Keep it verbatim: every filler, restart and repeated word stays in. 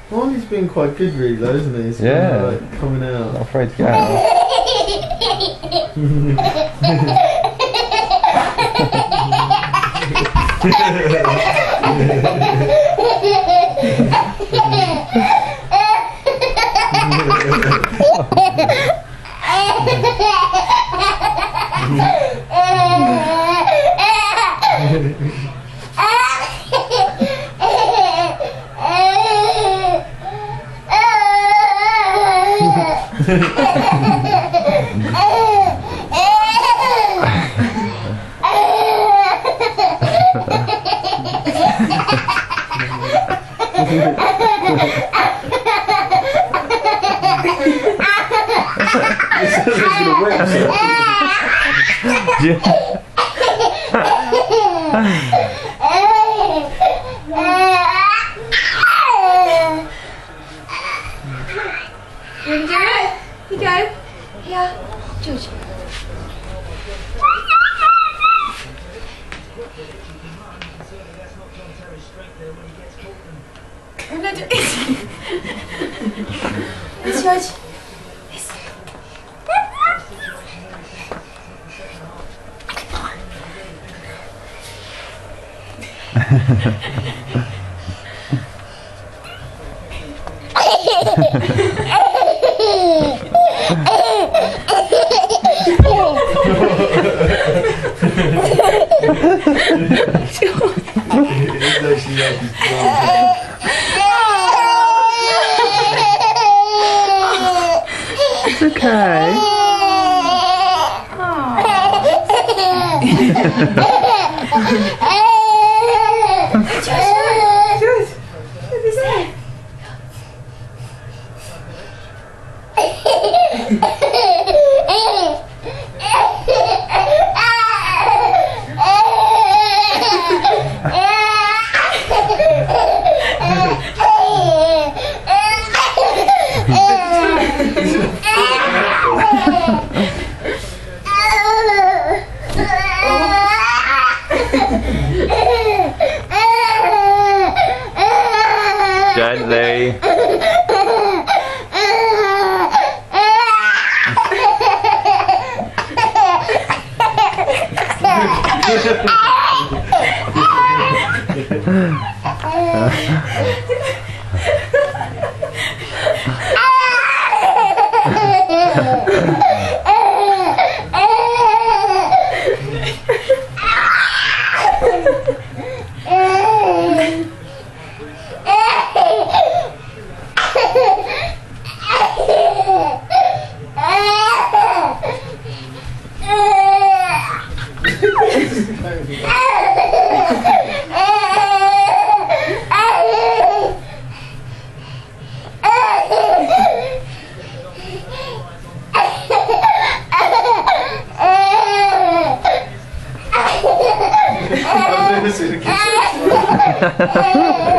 Marley's been quite good really though, isn't he? He's Yeah. kind of, like, coming out. Not afraid to get out. You can do it? You go. Yeah. George. I'm not doing it. Yes, George. Yes. It's okay. Gently. I've never seen a kid.